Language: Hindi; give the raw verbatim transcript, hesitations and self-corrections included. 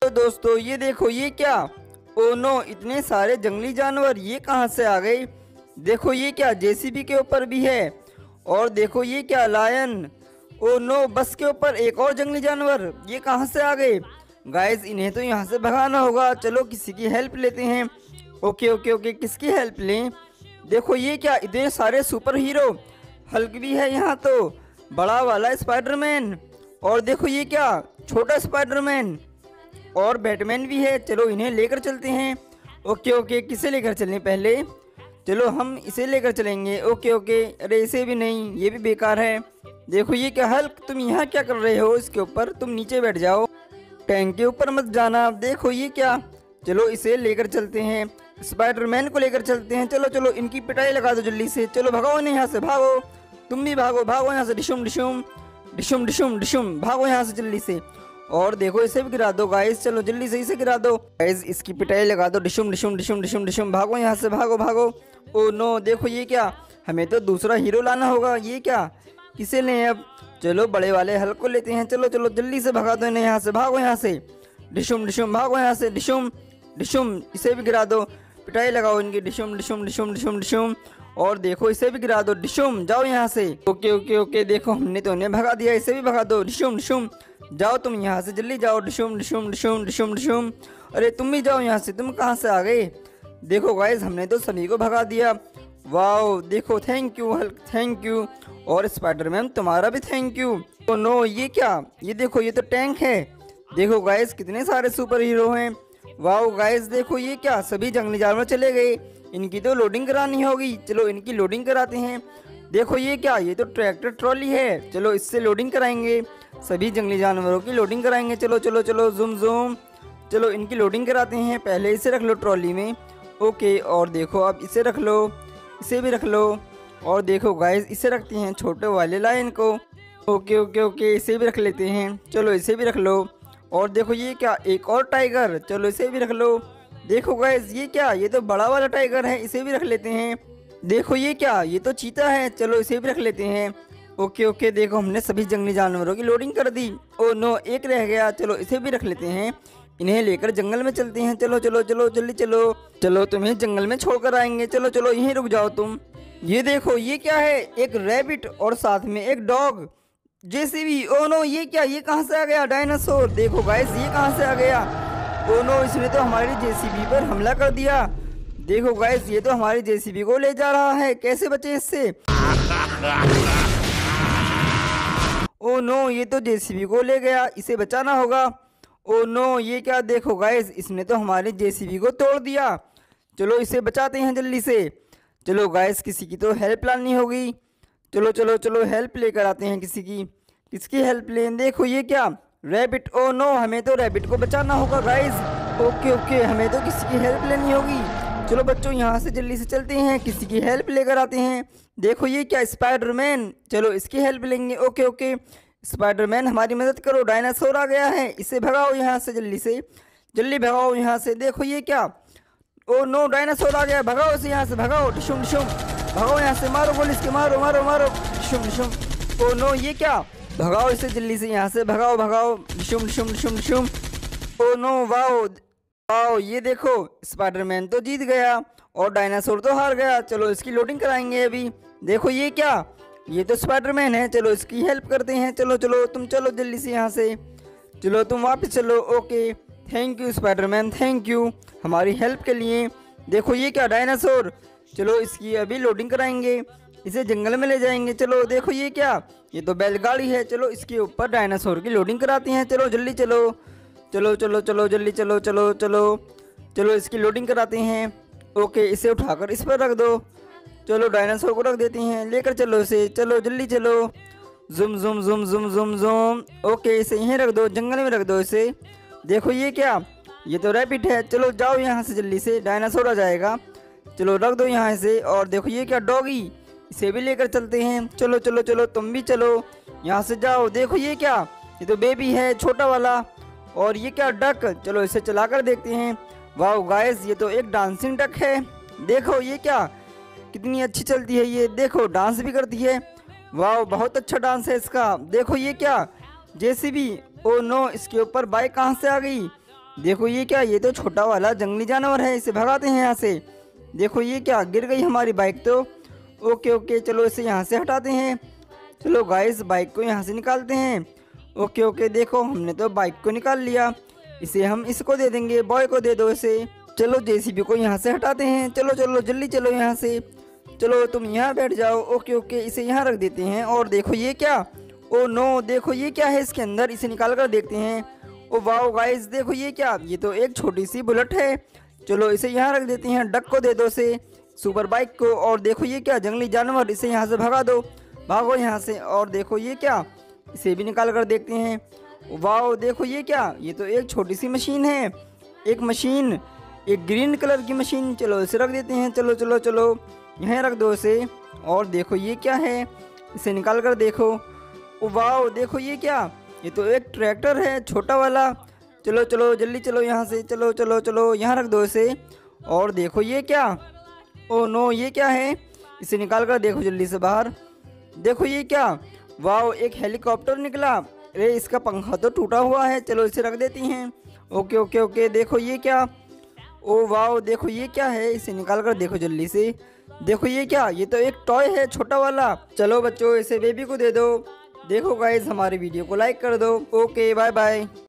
दोस्तों ये देखो ये क्या। ओ नो, इतने सारे जंगली जानवर ये कहाँ से आ गए। देखो ये क्या, जेसीबी के ऊपर भी है। और देखो ये क्या, लायन। ओ नो, बस के ऊपर एक और जंगली जानवर, ये कहाँ से आ गए। गाइस इन्हें तो यहाँ से भगाना होगा। चलो किसी की हेल्प लेते हैं। ओके ओके ओके, किसकी हेल्प लें। देखो ये क्या, इतने सारे सुपर हीरो। हल्क भी है यहाँ तो, बड़ा वाला स्पाइडरमैन। और देखो ये क्या, छोटा स्पाइडरमैन। और बैटमैन भी है। चलो इन्हें लेकर चलते हैं। ओके ओके, किसे लेकर चलें पहले। चलो हम इसे लेकर चलेंगे। ओके ओके, अरे इसे भी नहीं, ये भी बेकार है। देखो ये क्या, हल्क तुम यहाँ क्या कर रहे हो इसके ऊपर, तुम नीचे बैठ जाओ, टैंक के ऊपर मत जाना। देखो ये क्या, चलो इसे लेकर चलते हैं। स्पाइडरमैन को लेकर चलते हैं। चलो चलो इनकी पिटाई लगा दो जल्दी से। चलो भगाओ इन्हें यहाँ से, भागो तुम भी भागो, भागो यहाँ से। डिशुम डिशुम डिशुम डिशुम डिशुम, भागो यहाँ से जल्दी से। और देखो इसे भी गिरा दो गाइस, चलो जल्दी से इसे गिरा दो गाइस, इसकी पिटाई लगा दो। डिशुम डिशुम डिशुम डिशुम डिशुम, भागो यहाँ से, भागो भागो। ओ नो, देखो ये क्या, हमें तो दूसरा हीरो लाना होगा। ये क्या, किसे लें अब। चलो बड़े वाले हल्क को लेते हैं। चलो चलो जल्दी से भगा दो इन्हें यहाँ से, भागो यहाँ से। डिशुम डिशुम, भागो यहाँ से। डिशुम डिशुम, इसे भी गिरा दो, पिटाई लगाओ इनकी। डिशुम डिशुम डिशुम डिशुम डिशुम। और देखो इसे भी गिरा दो। डिशुम, जाओ यहाँ से। ओके ओके ओके, देखो हमने तो उन्हें भगा दिया, इसे भी भगा दो। डिशुम डिशुम, जाओ तुम यहाँ से, जल्दी जाओ। डिशुम डिशुम डिशुम डिशुम डिशुम, अरे तुम भी जाओ यहाँ से, तुम कहाँ से आ गए। देखो गाइस हमने तो सभी को भगा दिया। वाओ, देखो thank you Hulk, thank you. और स्पाइडरमैन तुम्हारा भी थैंक यू। ओ नो, ये क्या, ये देखो ये तो टैंक है। देखो गाइस कितने सारे सुपर हीरो हैं। वाओ गाइस देखो ये क्या, सभी जंगली जानवर चले गए, इनकी तो लोडिंग करानी होगी। चलो इनकी लोडिंग कराते हैं। देखो ये क्या, ये तो ट्रैक्टर ट्रॉली है। चलो इससे लोडिंग कराएंगे, सभी जंगली जानवरों की लोडिंग कराएंगे। चलो चलो चलो, जूम जूम। चलो इनकी लोडिंग कराते हैं। पहले इसे रख लो ट्रॉली में। ओके, और देखो अब इसे रख लो, इसे भी रख लो। और देखो गाइस इसे रखते हैं छोटे वाले लायन को। ओके ओके ओके, इसे भी रख लेते हैं। चलो इसे भी रख लो। और देखो ये क्या, एक और टाइगर, चलो इसे भी रख लो। देखो गाइस ये क्या, ये तो बड़ा वाला टाइगर है, इसे भी रख लेते हैं। देखो ये क्या, ये तो चीता है, चलो इसे भी रख लेते हैं। ओके ओके, देखो हमने सभी जंगली जानवरों की लोडिंग कर दी। ओ नो, एक रह गया, चलो इसे भी रख लेते हैं। इन्हें लेकर जंगल में चलते हैं। चलो चलो चलो जल्दी चलो, चलो तुम्हें जंगल में छोड़कर आएंगे। चलो चलो यहीं रुक जाओ तुम। ये देखो ये क्या है, एक रैबिट और साथ में एक डॉग, जेसीबी। ओ नो, ये क्या, ये कहाँ से आ गया, डायनासोर। देखो गाइस ये कहाँ से आ गया। ओ नो, इसने तो हमारी जेसीबी पर हमला कर दिया। देखो गाइस ये तो हमारी जेसीबी को ले जा रहा है, कैसे बचे इससे। ओ नो, ये तो जेसीबी को ले गया, इसे बचाना होगा। ओ नो, ये क्या, देखो गाइस इसने तो हमारी जेसीबी को तोड़ दिया। चलो इसे बचाते हैं जल्दी से। चलो गाइस किसी की तो हेल्प लानी होगी। चलो चलो चलो हेल्प लेकर आते हैं किसी की। किसकी हेल्प लें। देखो ये क्या, रैबिट। ओ नो, हमें तो रैबिट को बचाना होगा गाइस। ओके ओके, हमें तो किसी की हेल्प लेनी होगी। चलो बच्चों यहाँ से जल्दी से चलते हैं, किसी की हेल्प लेकर आते हैं। देखो ये क्या, स्पाइडरमैन, चलो इसकी हेल्प लेंगे। ओके ओके, स्पाइडरमैन हमारी मदद करो, डायनासोर आ गया है, इसे भगाओ यहाँ से जल्दी से, जल्दी भगाओ यहाँ से। देखो ये क्या, ओ नो, डायनासोर आ गया, भगाओ इसे यहाँ से, भगाओ। डिशुम डिशुम, भगाओ यहाँ से, मारो गोली इसके, मारो मारो मारो। डिशुम डिशुम, ओ नो, ये क्या, भगाओ इसे जल्दी से यहाँ से, भगाओ भगाओ। डिशुम डिशुम डिशुम डिशुम, ओ नो, वाओ वाओ, ये देखो स्पाइडरमैन तो जीत गया और डायनासोर तो हार गया। चलो इसकी लोडिंग कराएंगे अभी। देखो ये क्या, ये तो स्पाइडरमैन है, चलो इसकी हेल्प करते हैं। चलो चलो तुम चलो जल्दी से यहाँ से, चलो तुम वापस चलो। Okay, thank you Spiderman, thank you हमारी हेल्प के लिए। देखो ये क्या, डायनासोर, चलो इसकी अभी लोडिंग कराएंगे, इसे जंगल में ले जाएंगे। चलो देखो ये क्या, ये तो बैलगाड़ी है, चलो इसके ऊपर डायनासोर की लोडिंग कराते हैं। चलो जल्दी चलो, चलो चलो चलो जल्दी चलो, चलो चलो चलो इसकी लोडिंग कराते हैं। ओके, इसे उठाकर इस पर रख दो। चलो डायनासोर को रख देते हैं, लेकर चलो इसे, चलो जल्दी चलो। जुम जुम जुम जुम जुम जुम। ओके, इसे यहीं रख दो, जंगल में रख दो इसे। देखो ये क्या, ये तो रैबिट है, चलो जाओ यहाँ से जल्दी से, डायनासोर आ जाएगा। चलो रख दो यहाँ से। और देखो ये क्या, डॉगी, इसे भी लेकर चलते हैं। चलो चलो चलो तुम भी चलो, यहाँ से जाओ। देखो ये क्या, ये तो बेबी है छोटा वाला। और ये क्या, डक, चलो इसे चलाकर देखते हैं। वाह गाइस, ये तो एक डांसिंग डक है। देखो ये क्या, कितनी अच्छी चलती है ये, देखो डांस भी करती है। वाह, बहुत अच्छा डांस है इसका। देखो ये क्या, जेसीबी। ओ नो, इसके ऊपर बाइक कहाँ से आ गई। देखो ये क्या, ये तो छोटा वाला जंगली जानवर है, इसे भगाते हैं यहाँ से। देखो ये क्या, गिर गई हमारी बाइक तो। ओके ओके, चलो इसे यहाँ से हटाते हैं। चलो गाइस, बाइक को यहाँ से निकालते हैं। ओके ओके, देखो हमने तो बाइक को निकाल लिया। इसे हम इसको दे देंगे, बॉय को दे दो इसे। चलो जेसीबी को यहाँ से हटाते हैं। चलो चलो जल्दी चलो यहाँ से। चलो तुम यहाँ बैठ जाओ। ओके ओके, इसे यहाँ रख देते हैं। और देखो ये क्या, ओ नो, देखो ये क्या है इसके अंदर, इसे निकाल कर देखते हैं। ओ वाओ गाइस, देखो ये क्या, ये तो एक छोटी सी बुलेट है। चलो इसे यहाँ रख देते हैं। डक को दे दो से, सुपर बाइक को। और देखो ये क्या, जंगली जानवर, इसे यहाँ से भगा दो, भागो यहाँ से। और देखो ये क्या, इसे भी निकाल कर देखते हैं। वाओ देखो ये क्या, ये तो एक छोटी सी मशीन है, एक मशीन, एक ग्रीन कलर की मशीन। चलो इसे रख देते हैं। चलो चलो चलो यहाँ रख दो इसे। और देखो ये क्या है, इसे निकाल कर देखो। वाओ देखो ये क्या, ये तो एक ट्रैक्टर है छोटा वाला। चलो चलो जल्दी चलो यहाँ से। चलो चलो चलो यहाँ रख दो इसे। और देखो ये क्या, ओ नो, ये क्या है, इसे निकाल कर देखो जल्दी से बाहर। देखो ये क्या, वाओ एक हेलीकॉप्टर निकला। अरे इसका पंखा तो टूटा हुआ है, चलो इसे रख देती हैं। ओके ओके ओके, देखो ये क्या, ओ वाओ देखो ये क्या है, इसे निकाल कर देखो जल्दी से। देखो ये क्या, ये तो एक टॉय है छोटा वाला। चलो बच्चों, इसे बेबी को दे दो। देखो गाइस, हमारे वीडियो को लाइक कर दो। Okay bye bye.